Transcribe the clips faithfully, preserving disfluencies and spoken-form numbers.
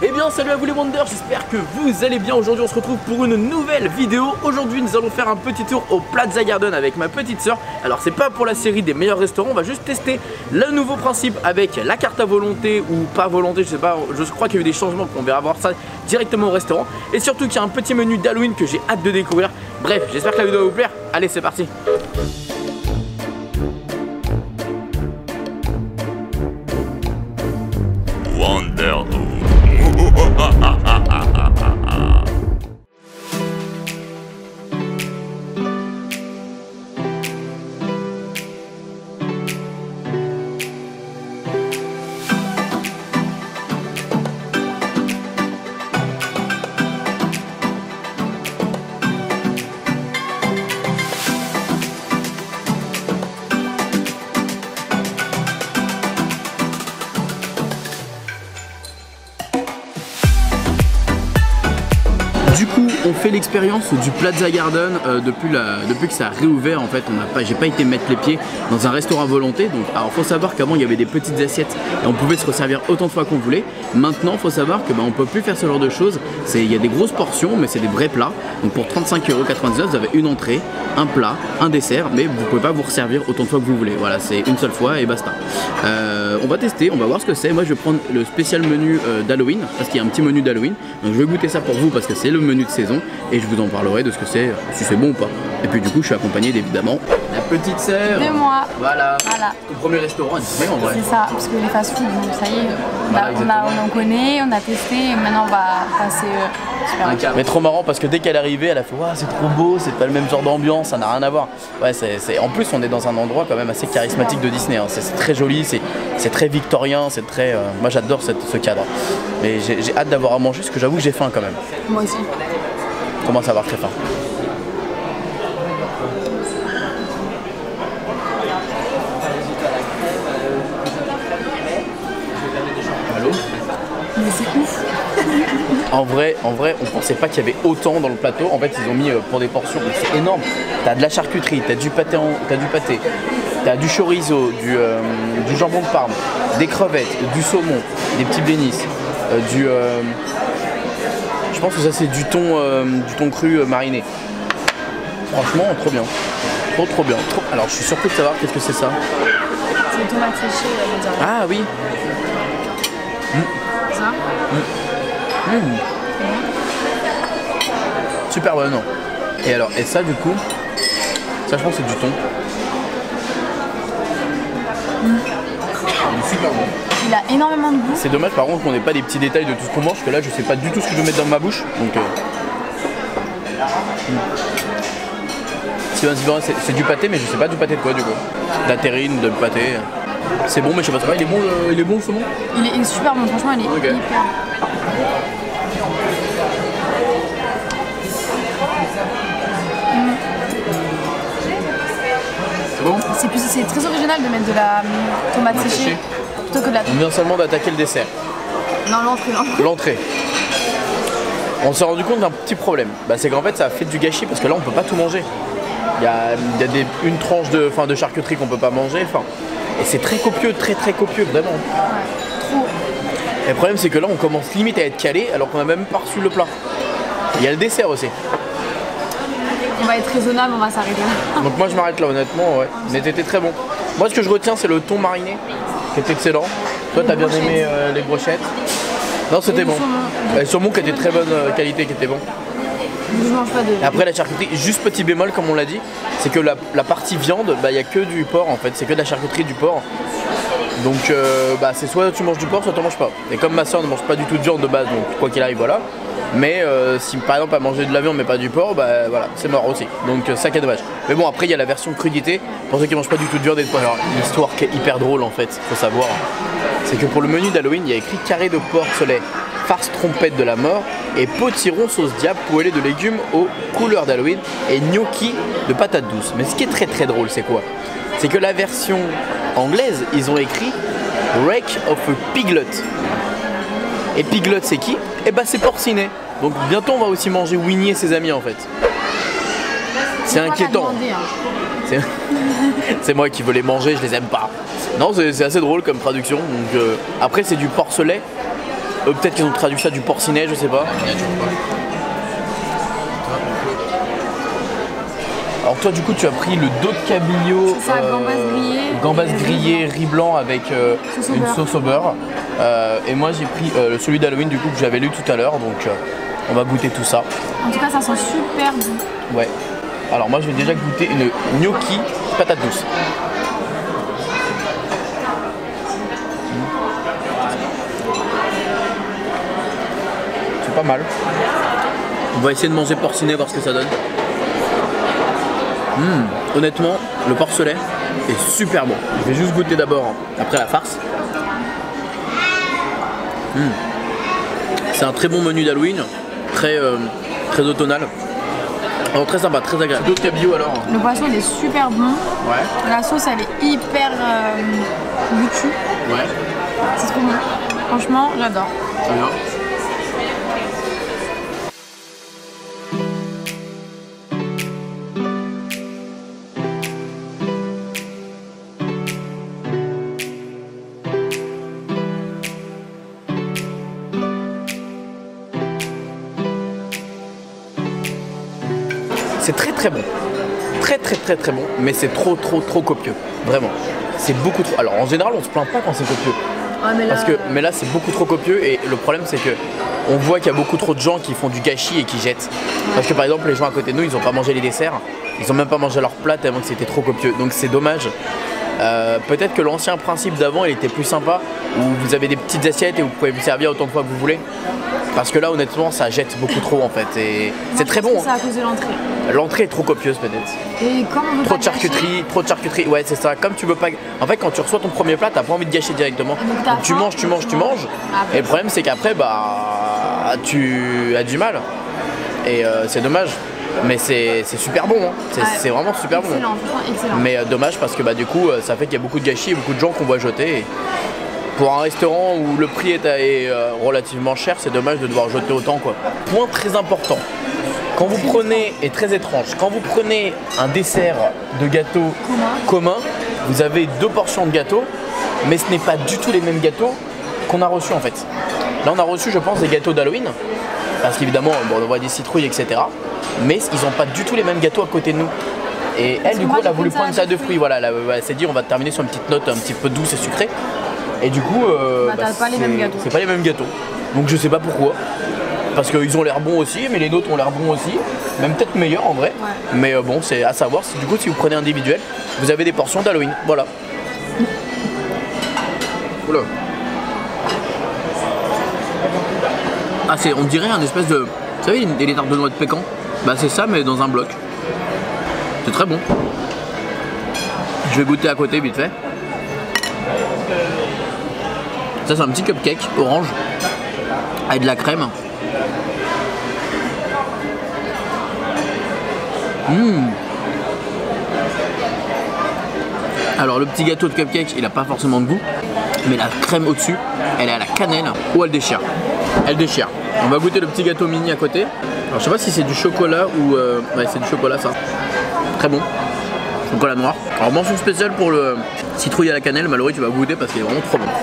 Eh bien salut à vous les Wonders, j'espère que vous allez bien. Aujourd'hui on se retrouve pour une nouvelle vidéo. Aujourd'hui nous allons faire un petit tour au Plaza Garden avec ma petite soeur. Alors c'est pas pour la série des meilleurs restaurants, on va juste tester le nouveau principe avec la carte à volonté ou pas volonté, je sais pas. Je crois qu'il y a eu des changements, qu'on verra voir ça directement au restaurant. Et surtout qu'il y a un petit menu d'Halloween que j'ai hâte de découvrir. Bref, j'espère que la vidéo va vous plaire. Allez, c'est parti. Wonder Du coup, on fait l'expérience du Plaza Garden euh, depuis, la, depuis que ça a réouvert. En fait, on n'a pas, j'ai pas été mettre les pieds dans un restaurant à volonté. Donc, alors, faut savoir qu'avant il y avait des petites assiettes et on pouvait se resservir autant de fois qu'on voulait. Maintenant, faut savoir que bah, on peut plus faire ce genre de choses. C'est, il y a des grosses portions, mais c'est des vrais plats. Donc, pour trente-cinq euros quatre-vingt-dix-neuf, vous avez une entrée, un plat, un dessert, mais vous pouvez pas vous resservir autant de fois que vous voulez. Voilà, c'est une seule fois et basta. Euh, on va tester, on va voir ce que c'est. Moi, je vais prendre le spécial menu euh, d'Halloween parce qu'il y a un petit menu d'Halloween. Donc, je vais goûter ça pour vous parce que c'est le menu de saison et je vous en parlerai de ce que c'est, si c'est bon ou pas. Et puis du coup je suis accompagné d'évidemment la petite sœur de moi. Voilà, voilà. Au premier restaurant à Disney en vrai. C'est ça, parce que les fast-food, ça y est, Voilà, bah, on, a, on en connaît, on a testé et maintenant on va passer euh, super un cas. Mais trop marrant parce que dès qu'elle est arrivée elle a fait waouh c'est trop beau, c'est pas le même genre d'ambiance, ça n'a rien à voir. Ouais, c'est, c'est... En plus on est dans un endroit quand même assez charismatique de Disney, hein. c'est, c'est très joli, c'est, c'est très victorien, c'est très... Euh... Moi j'adore cette, ce cadre. Mais j'ai, j'ai hâte d'avoir à manger parce que j'avoue que j'ai faim quand même. Moi aussi. Commence à avoir très faim. Allô? Mais c'est ouf. En vrai, en vrai, on pensait pas qu'il y avait autant dans le plateau. En fait, ils ont mis euh, pour des portions, mais c'est énorme. T'as de la charcuterie, t'as du pâté, en... t'as du pâté, t'as du chorizo, du, euh, du jambon de Parme, des crevettes, du saumon, des petits bénis, euh, du. Euh... Je pense que ça c'est du thon, euh, du thon cru euh, mariné. Franchement, trop bien. Trop trop bien. Trop... Alors je suis surpris de savoir qu'est-ce que c'est ça. C'est le tomate séché, je veux dire. Ah oui. Mmh. Ça Mmh. Mmh. Super bon, non. Et alors, et ça du coup, ça je pense que c'est du thon. Mmh. Il est super bon. Il a énormément de goût. C'est dommage par contre qu'on n'ait pas des petits détails de tout ce qu'on mange, parce que là je sais pas du tout ce que je vais mettre dans ma bouche. Donc, euh... mmh. C'est, c'est du pâté, mais je sais pas du pâté de quoi du coup. De la terrine, de pâté. C'est bon, mais je sais pas trop. Il est bon, le, il est bon le saumon. Il est, il est super bon, franchement, il est okay. hyper. Mmh. C'est bon. C'est, plus, c'est très original de mettre de la euh, tomate séchée, séchée plutôt que de la. On vient seulement d'attaquer le dessert. Non, l'entrée, l'entrée. L'entrée. On s'est rendu compte d'un petit problème. Bah, c'est qu'en fait ça a fait du gâchis parce que là on peut pas tout manger. Il y a, il y a des, une tranche de, fin, de charcuterie qu'on peut pas manger. Fin. Et c'est très copieux, très très copieux, vraiment. Ouais, trop. Et le problème c'est que là on commence limite à être calé alors qu'on a même pas reçu le plat. Il y a le dessert aussi. On va être raisonnable, on va s'arrêter là. Donc moi je m'arrête là honnêtement, ouais. Mais c'était très bon. Moi ce que je retiens c'est le thon mariné qui était excellent. Toi t'as bien aimé euh, les brochettes. Non c'était bon. Et le saumon qui était très bonne euh, qualité, qui était bon. Je mange pas de... Après la charcuterie, juste petit bémol comme on l'a dit, c'est que la, la partie viande, il bah, n'y a que du porc en fait, c'est que de la charcuterie du porc. Donc euh, bah, c'est soit tu manges du porc, soit tu n'en manges pas. Et comme ma soeur ne mange pas du tout de viande de base, donc quoi qu'il arrive voilà. Mais euh, si par exemple elle mangeait de la viande mais pas du porc, bah voilà, c'est mort aussi. Donc euh, ça qui est dommage. Mais bon après il y a la version crudité, pour ceux qui mangent pas du tout de viande et de porc. Alors l'histoire qui est hyper drôle en fait, faut savoir, c'est que pour le menu d'Halloween, il y a écrit carré de porc soleil, farce trompette de la mort et potiron sauce diable poêlée de légumes aux couleurs d'Halloween et gnocchi de patates douces. Mais ce qui est très très drôle c'est quoi? C'est que la version anglaise, ils ont écrit Wreck of a Piglet. Et Piglet c'est qui? Et bah c'est porcinet. Donc bientôt on va aussi manger Winnie et ses amis en fait. C'est inquiétant. C'est... c'est moi qui veux les manger, je les aime pas. Non, c'est assez drôle comme traduction. Donc, euh... après, c'est du porcelet. Eux peut-être qu'ils ont traduit ça du porcinet, je sais pas. Alors toi du coup tu as pris le dos de cabillaud, ça, euh, gambas grillées, gambas grillées, riz blanc avec euh, sauce une beurre. sauce au beurre. Euh, et moi j'ai pris euh, celui d'Halloween du coup que j'avais lu tout à l'heure, donc euh, on va goûter tout ça. En tout cas ça sent super bon. Ouais. Alors moi je vais déjà goûter une gnocchi patate douce. C'est pas mal. On va essayer de manger porcinet, voir ce que ça donne. Mmh. Honnêtement, le porcelet est super bon. Je vais juste goûter d'abord après la farce. Mmh. C'est un très bon menu d'Halloween, très, euh, très automnal. Alors très sympa, très agréable. D'autres cabillaud alors? Le poisson il est super bon. Ouais. La sauce elle est hyper euh, goûtue. Ouais. C'est trop bon. Franchement, j'adore. Très bien. C'est très très bon, très très très très bon, mais c'est trop trop trop copieux, vraiment. C'est beaucoup trop. Alors en général on se plaint pas quand c'est copieux, ah, mais là... parce que mais là c'est beaucoup trop copieux et le problème c'est que on voit qu'il y a beaucoup trop de gens qui font du gâchis et qui jettent. Ouais. Parce que par exemple les gens à côté de nous ils ont pas mangé les desserts, ils ont même pas mangé leur plat tellement que c'était trop copieux, donc c'est dommage. Euh, peut-être que l'ancien principe d'avant il était plus sympa, où vous avez des petites assiettes et vous pouvez vous servir autant de fois que vous voulez. Parce que là honnêtement ça jette beaucoup trop en fait et c'est très bon. C'est à cause de l'entrée. L'entrée est trop copieuse peut-être. Et comme on veut trop pas de charcuterie, gâcher... trop de charcuterie, ouais c'est ça. Comme tu veux pas. En fait quand tu reçois ton premier plat, t'as pas envie de gâcher directement. Donc, donc tu manges, tu manges, tu manges. Après, et le problème c'est qu'après bah tu as du mal. Et euh, c'est dommage. Mais c'est super bon, hein. C'est ouais. vraiment super excellent, bon. Excellent. Mais euh, dommage parce que bah du coup ça fait qu'il y a beaucoup de gâchis et beaucoup de gens qu'on voit jeter. Et pour un restaurant où le prix est, est euh, relativement cher, c'est dommage de devoir jeter autant quoi. Point très important. Quand vous prenez, et très étrange, quand vous prenez un dessert de gâteau commun, vous avez deux portions de gâteau, mais ce n'est pas du tout les mêmes gâteaux qu'on a reçus en fait. Là on a reçu je pense des gâteaux d'Halloween, parce qu'évidemment bon, on voit des citrouilles et cetera. Mais ils n'ont pas du tout les mêmes gâteaux à côté de nous. Et elle du coup elle a voulu prendre ça de fruits, voilà, elle, elle s'est dit on va terminer sur une petite note un petit peu douce et sucrée. Et du coup, euh, bah, bah, c'est pas les mêmes gâteaux. C'est pas les mêmes gâteaux. Donc je sais pas pourquoi. Parce qu'ils ont l'air bons aussi, mais les nôtres ont l'air bons aussi. Même peut-être meilleurs en vrai. Ouais. Mais euh, bon, c'est à savoir. Du coup, si vous prenez individuel, vous avez des portions d'Halloween. Voilà. Oula. Ah, c'est, on dirait un espèce de. Vous savez, les, les tartes de noix de pécan? Bah, c'est ça, mais dans un bloc. C'est très bon. Je vais goûter à côté vite fait. Ça c'est un petit cupcake orange avec de la crème. Mmh. Alors le petit gâteau de cupcake il a pas forcément de goût, mais la crème au dessus elle est à la cannelle. Oh elle déchire. Elle déchire. On va goûter le petit gâteau mini à côté. Alors je sais pas si c'est du chocolat ou... Euh... Ouais c'est du chocolat ça. Très bon. Chocolat noir. Alors mention spéciale pour le citrouille à la cannelle, Mallory tu vas goûter parce qu'il est vraiment trop bon.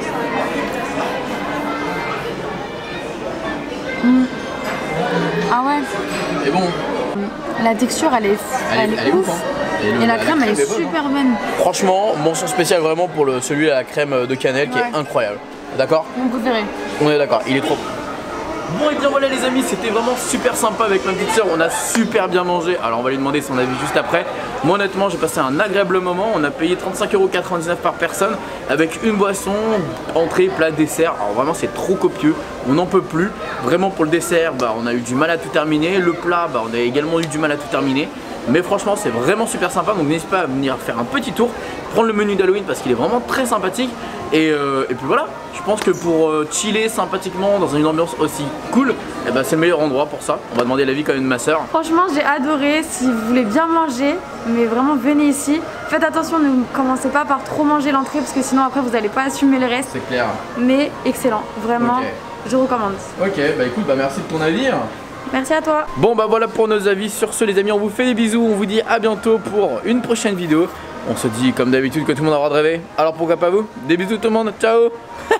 Mmh. Ah ouais. C'est bon. La texture elle est, elle, elle est, elle est ouf. ouf hein. Et, le, et la, la crème, crème elle est, est super bonne. bonne. Franchement, mention spéciale vraiment pour le, celui à la crème de cannelle ouais. qui est incroyable. D'accord? Mon préféré. On est d'accord, il est trop. Bon et bien voilà les amis, c'était vraiment super sympa avec ma petite soeur, on a super bien mangé. Alors on va lui demander son avis juste après. Moi honnêtement j'ai passé un agréable moment, on a payé trente-cinq euros quatre-vingt-dix-neuf par personne avec une boisson, entrée, plat, dessert. Alors vraiment c'est trop copieux, on n'en peut plus. Vraiment pour le dessert, bah, on a eu du mal à tout terminer. Le plat, bah, on a également eu du mal à tout terminer. Mais franchement c'est vraiment super sympa, donc n'hésitez pas à venir faire un petit tour, prendre le menu d'Halloween parce qu'il est vraiment très sympathique. Et, euh, et puis voilà, je pense que pour euh, chiller sympathiquement dans une ambiance aussi cool, eh ben, c'est le meilleur endroit pour ça. On va demander l'avis quand même de ma soeur. Franchement j'ai adoré, si vous voulez bien manger, mais vraiment venez ici. Faites attention, ne commencez pas par trop manger l'entrée parce que sinon après vous n'allez pas assumer le reste. C'est clair. Mais excellent, vraiment, okay. Je recommande. Ok, bah écoute, bah merci de ton avis. Merci à toi. Bon bah voilà pour nos avis. Sur ce les amis, on vous fait des bisous, on vous dit à bientôt pour une prochaine vidéo. On se dit comme d'habitude que tout le monde a le droit de rêver. Alors pourquoi pas vous? Des bisous tout le monde, ciao.